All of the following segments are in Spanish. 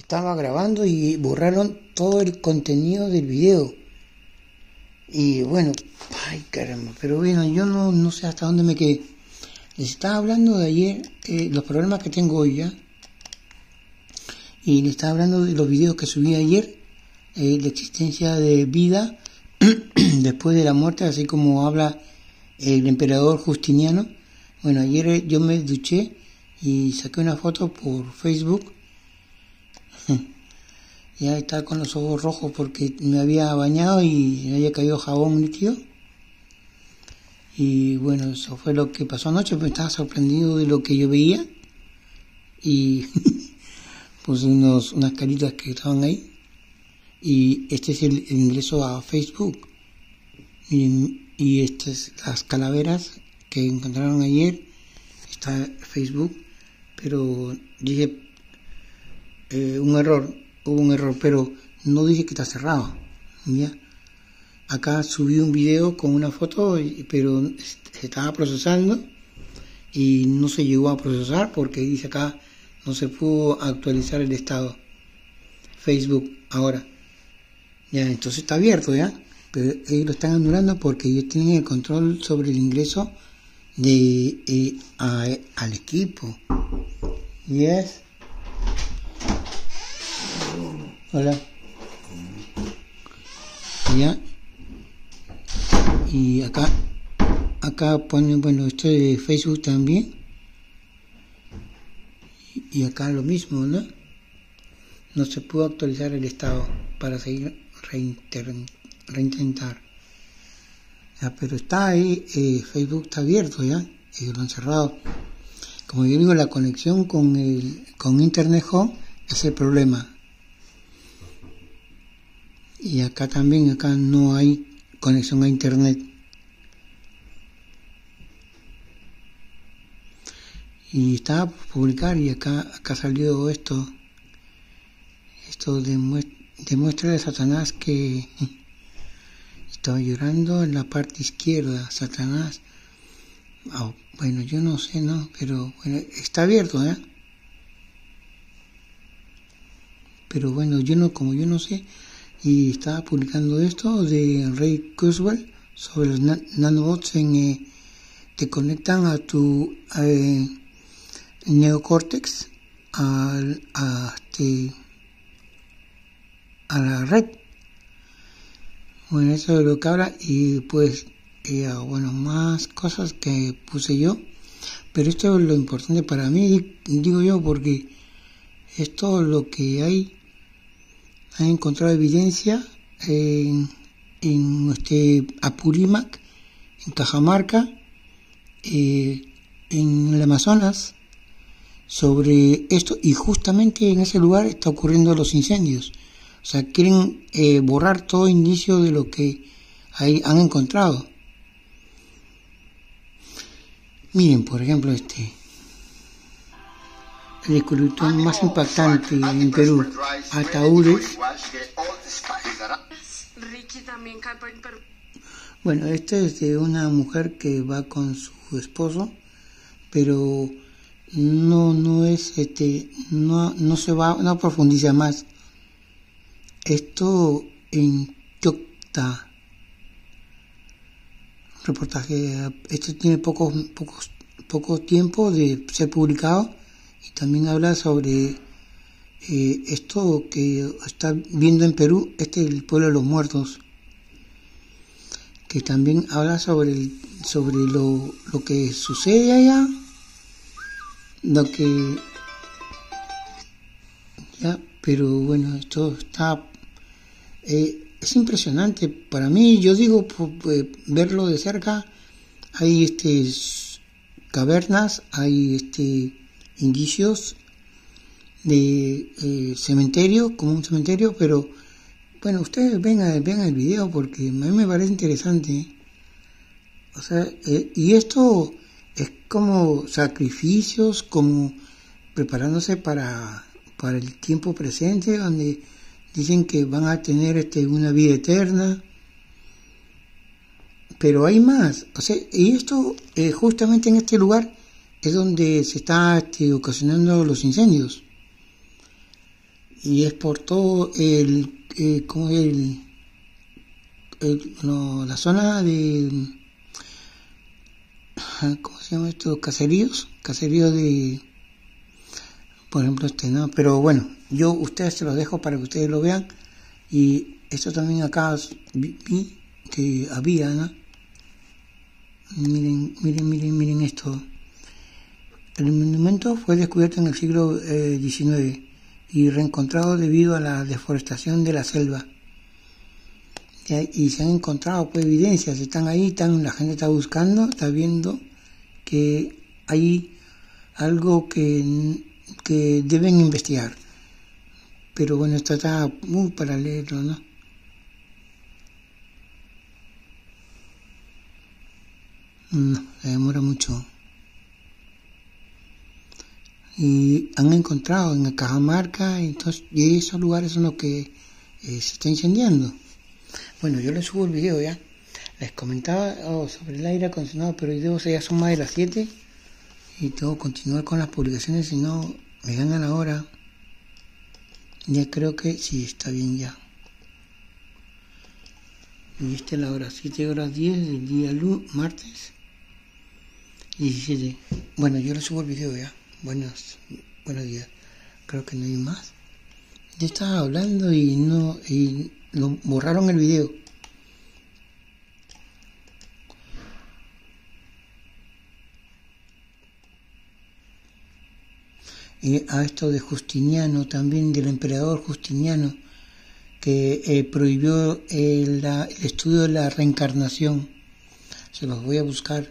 estaba grabando y borraron todo el contenido del video. Y bueno, ay caramba, pero bueno, yo no sé hasta dónde me quedé. Les estaba hablando de ayer, los problemas que tengo hoy ya. Y les estaba hablando de los videos que subí ayer, la existencia de vida después de la muerte, así como habla el emperador Justiniano. Bueno, ayer yo me duché y saqué una foto por Facebook. Ya estaba con los ojos rojos porque me había bañado y me había caído jabón líquido. Y bueno, eso fue lo que pasó anoche, pues estaba sorprendido de lo que yo veía. Y puse unas caritas que estaban ahí. Y este es el ingreso a Facebook. Y estas las calaveras que encontraron ayer. Está Facebook. Pero dije, hubo un error, pero no dije que está cerrado. ¿Ya? Acá subí un video con una foto, pero se estaba procesando y no se llegó a procesar porque dice acá no se pudo actualizar el estado. Facebook ahora. Ya, entonces está abierto ya, pero ellos lo están anulando porque ellos tienen el control sobre el ingreso de al equipo. Yes. Hola. Ya. Y acá ponen, bueno, esto de Facebook también. Y acá lo mismo, ¿no? No se pudo actualizar el estado para seguir reintentar. Ya, pero está ahí, Facebook está abierto ya, ellos lo han cerrado. Como yo digo, la conexión con Internet Home es el problema. Y acá también, acá no hay conexión a Internet. Y estaba por publicar y acá salió esto demuestra de Satanás que estaba llorando en la parte izquierda, Satanás. Oh, bueno, yo no sé, ¿no? Pero bueno, está abierto, ¿eh? Pero bueno, como yo no sé, y estaba publicando esto de Ray Kurzweil sobre los nanobots te conectan a tu neocórtex, a la red. Bueno, eso es lo que habla. Y pues bueno, más cosas que puse yo, pero esto es lo importante para mí, digo yo, porque esto es lo que han encontrado evidencia en Apurímac, en Cajamarca, en el Amazonas, sobre esto, y justamente en ese lugar está ocurriendo los incendios. O sea, quieren borrar todo indicio de lo que ahí han encontrado. Miren, por ejemplo, el descubrimiento más impactante en Perú, ataúdes. Bueno, este es de una mujer que va con su esposo, pero no es no se va, no profundiza más. Esto en Chocta, reportaje, esto tiene poco tiempo de ser publicado y también habla sobre esto que está viendo en Perú, el pueblo de los muertos, que también habla sobre lo que sucede allá, pero bueno, esto está es impresionante para mí. Yo digo, verlo de cerca, hay cavernas, hay indicios de cementerio, como un cementerio, pero bueno, ustedes vean el video porque a mí me parece interesante. O sea, y esto es como sacrificios, como preparándose para el tiempo presente, donde dicen que van a tener una vida eterna. Pero hay más, o sea, y esto justamente en este lugar es donde se está ocasionando los incendios. y es por todo como la zona de, ¿cómo se llama esto? Caseríos de, por ejemplo, no, pero bueno, ustedes se los dejo para que ustedes lo vean. Y esto también acá vi que había, ¿no? Miren esto. El monumento fue descubierto en el siglo XIX y reencontrado debido a la deforestación de la selva. Y se han encontrado pues evidencias, están ahí, la gente está buscando, está viendo que hay algo que deben investigar. Pero bueno, esto está muy paralelo, ¿no? No, se demora mucho. Y han encontrado en Cajamarca, y esos lugares son los que se está incendiando. Bueno, yo les subo el video ya. Les comentaba sobre el aire acondicionado, pero ya son más de las 7 y tengo que continuar con las publicaciones, si no me ganan la hora. Ya creo que sí, está bien ya. Y esta es la hora, 7:10 del día martes 17. Bueno, yo les subo el video ya. Buenos días. Creo que no hay más. Ya estaba hablando y lo borraron el video. A esto de Justiniano, también del emperador Justiniano, que prohibió el estudio de la reencarnación. Se los voy a buscar.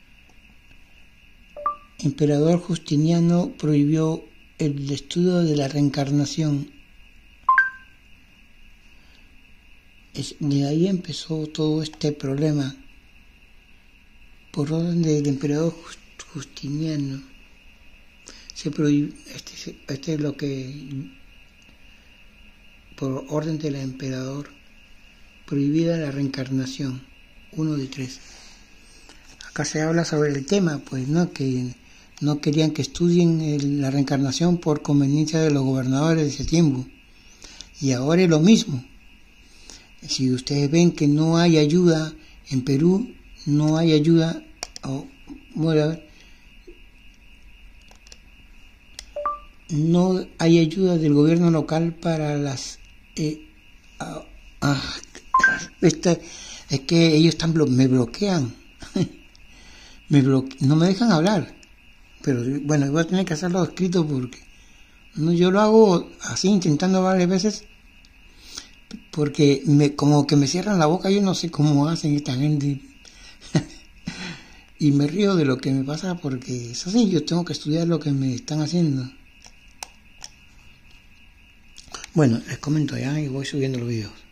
Emperador Justiniano prohibió el estudio de la reencarnación. De ahí empezó todo este problema. Por orden del emperador Justiniano se prohibió, este es lo que, por orden del emperador, prohibida la reencarnación, 1 de 3. Acá se habla sobre el tema, pues, ¿no? Que no querían que estudien la reencarnación por conveniencia de los gobernadores de ese tiempo. Y ahora es lo mismo. Si ustedes ven que no hay ayuda en Perú, no hay ayuda, no hay ayuda del gobierno local para las es que ellos me bloquean no me dejan hablar, pero bueno, voy a tener que hacerlo escrito porque yo lo hago así, intentando varias veces, porque como que me cierran la boca. Yo no sé cómo hacen esta gente y me río de lo que me pasa, porque es así, yo tengo que estudiar lo que me están haciendo. Bueno, les comento ya y voy subiendo los videos.